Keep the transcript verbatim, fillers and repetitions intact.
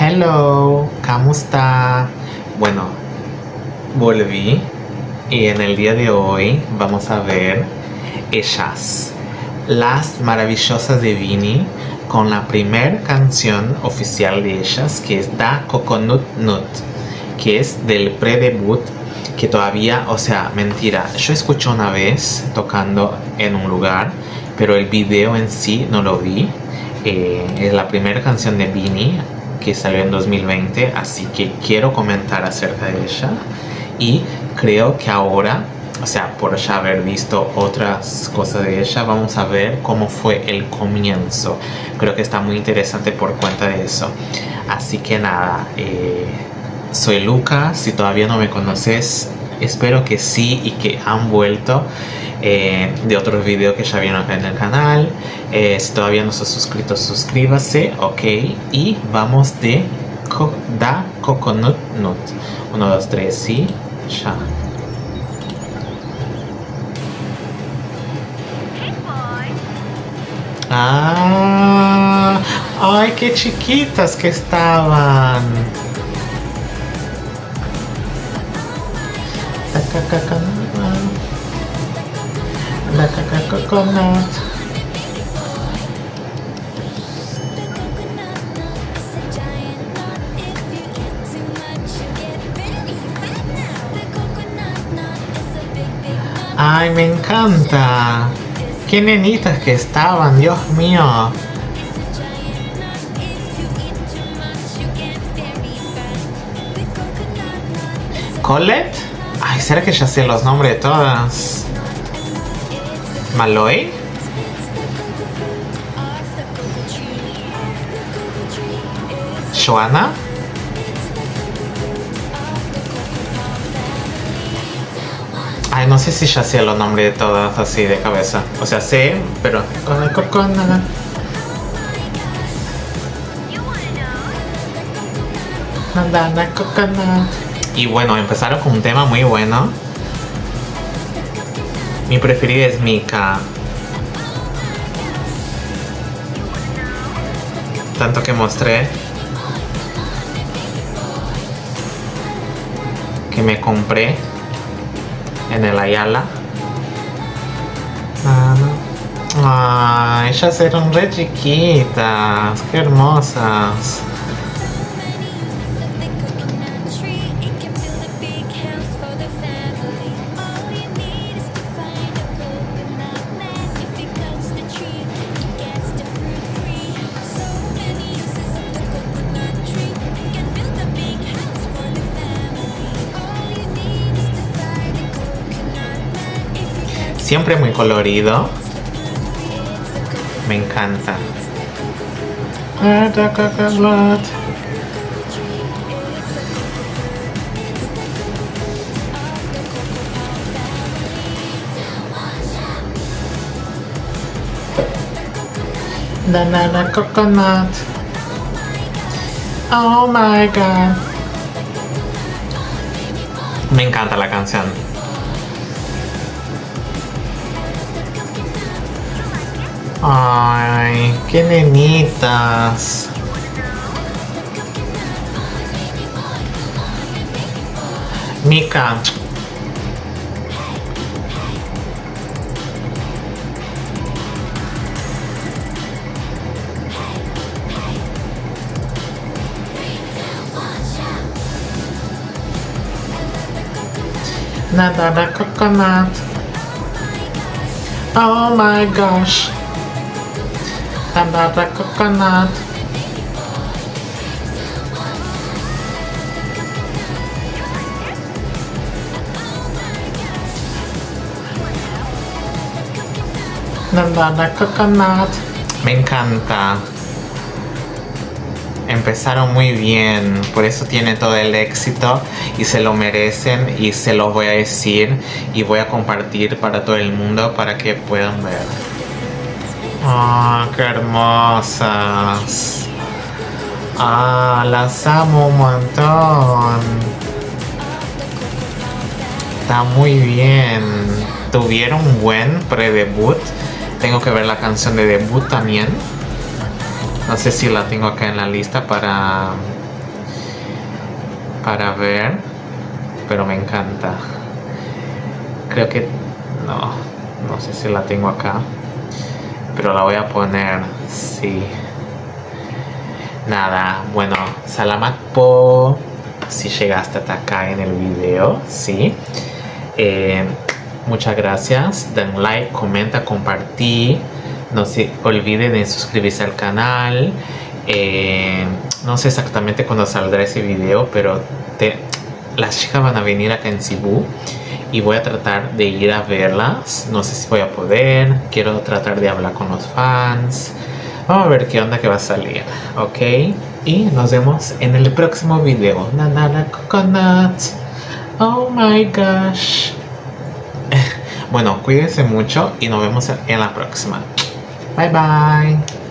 Hello, ¿cómo está? Bueno, volví y en el día de hoy vamos a ver ellas, las maravillosas de Vini, con la primera canción oficial de ellas, que es Da Coconut Nut, que es del pre-debut, que todavía, o sea, mentira, yo escuché una vez tocando en un lugar, pero el video en sí no lo vi. Eh, es la primera canción de Vini que salió en dos mil veinte, así que quiero comentar acerca de ella. Y creo que ahora, o sea, por ya haber visto otras cosas de ella, vamos a ver cómo fue el comienzo. Creo que está muy interesante por cuenta de eso. Así que nada, eh, soy Lucas. Si todavía no me conoces, espero que sí y que han vuelto eh, de otros videos que ya vieron acá en el canal. Eh, si todavía no estás suscrito, suscríbase, ok. Y vamos de co Da Coconut Nut. uno, dos, tres, sí, ya. Ah, ay, qué chiquitas que estaban. La caca La caca coconut. Ay, me encanta. Qué nenitas que estaban, Dios mío. Colette. Ay, ¿será que ya sé los nombres de todas? Malloy. Joanna. Ay, no sé si ya sé los nombres de todas así de cabeza. O sea, sé, pero con el coconut. Bandana coconut. Y bueno, empezaron con un tema muy bueno. Mi preferida es Mika. Tanto que mostré que me compré en el Ayala. Ah, ellas eran re chiquitas, qué hermosas. Siempre muy colorido. Me encanta. Banana coconut. Oh my god. Me encanta la canción. Ay, qué nenitas. Mika. Banana coconut. Oh my gosh. Banana coconut. Banana coconut. Me encanta. Empezaron muy bien, por eso tiene todo el éxito y se lo merecen, y se los voy a decir y voy a compartir para todo el mundo para que puedan ver. ¡Ah, oh, qué hermosas! ¡Ah, las amo un montón! Está muy bien. Tuvieron un buen pre-debut. Tengo que ver la canción de debut también. No sé si la tengo acá en la lista para para ver, pero me encanta. Creo que no, no sé si la tengo acá, pero la voy a poner, sí. Nada, bueno, salamat po si llegaste hasta acá en el video, sí. Eh, muchas gracias, den like, comenta, compartir. No se olviden de suscribirse al canal. Eh, no sé exactamente cuándo saldrá ese video, pero te, las chicas van a venir acá en Cebú y voy a tratar de ir a verlas. No sé si voy a poder, quiero tratar de hablar con los fans. Vamos a ver qué onda que va a salir, ok. Y nos vemos en el próximo video. Nanana coconut, oh my gosh. Bueno, cuídense mucho y nos vemos en la próxima. Bye bye.